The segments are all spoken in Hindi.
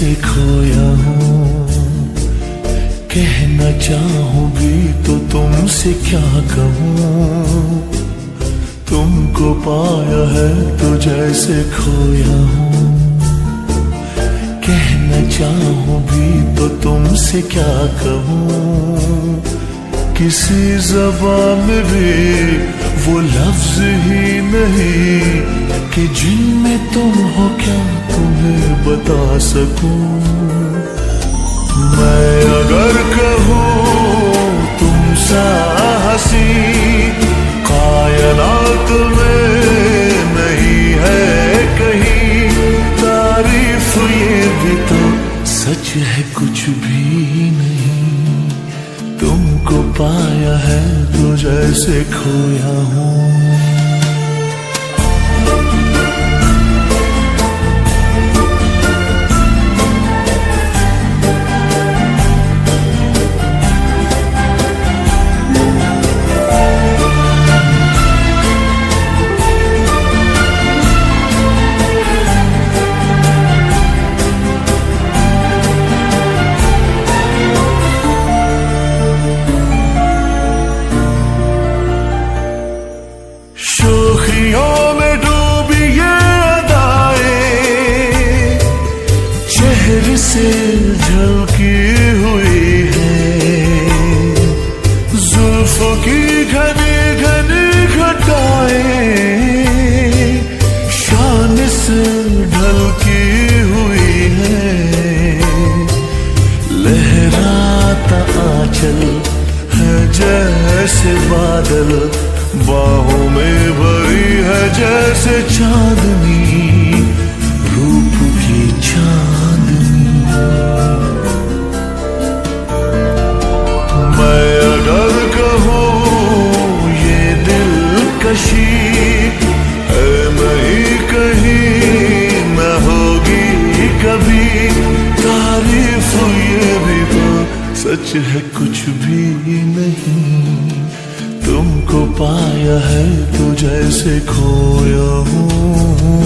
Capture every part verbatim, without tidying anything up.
जैसे खोया हूँ, कहना चाहूँ भी तो तुमसे क्या कहूँ। तुमको पाया है तो जैसे खोया हूँ, कहना चाहूँ भी तो तुमसे क्या कहूँ। किसी ज़बान में भी वो लफ्ज़ ही नहीं कि जिनमें तुम हो क्या तुम्हें बता सकूं। मैं अगर कहूँ तुम सा हंसी कायनात में नहीं है कहीं, तारीफ ये भी तो सच है कुछ भी नहीं। तुमको पाया है तो जैसे खोया हूँ। शोखियों में डूबी ये अदाएं चेहरे से झलकी हुई है, जुल्फों की घनी घनी घटाएं शान से ढलकी हुई है। लहराता आंचल है जैसे बादल, बाहों में भरी है जैसे चांदनी, रूप की चांदनी। मैं अगर कहूँ ये दिलकशी है नहीं कहीं न होगी कभी, तारीफ ये भी तो सच है कुछ भी नहीं। तुमको पाया है तो जैसे खोया हूँ।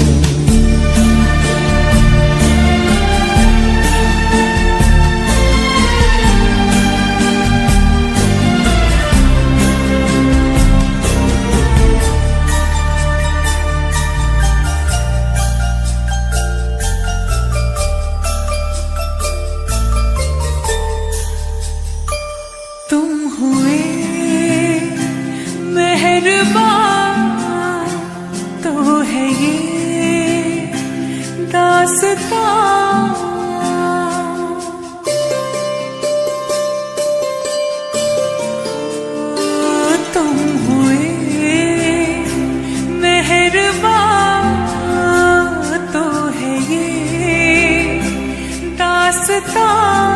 तुम हुए मेहरबान तो है ये दास्तां, तुम हुए मेहरबान तो है ये दास्तां।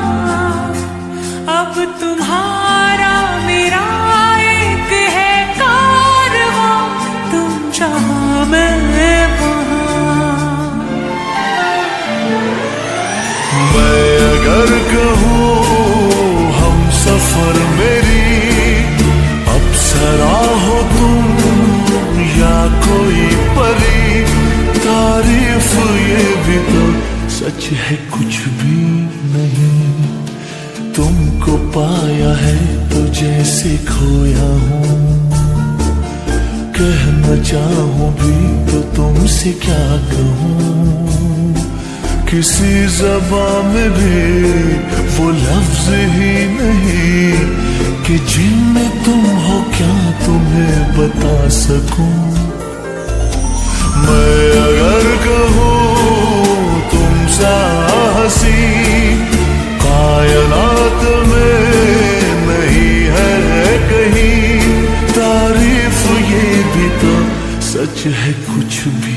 अब तुम्हारा मेरा एक है कारवां, तुम जहाँ मैं वहाँ। मैं अगर कहूँ हम सफर मेरी अप्सरा हो तुम या कोई परी, तारीफ ये भी तो सच है कुछ भी नहीं। तुमको पाया है तो जैसे खोया हूँ, कहना चाहूँ भी तो तुमसे क्या कहूँ। किसी ज़बान में भी वो लफ्ज़ ही नहीं कि जिनमें तुम हो क्या तुम्हें बता सकूं। मैं अगर कहूँ तुम सा हंसी कायनात में नहीं है कहीं, तारीफ ये भी तो सच है कुछ भी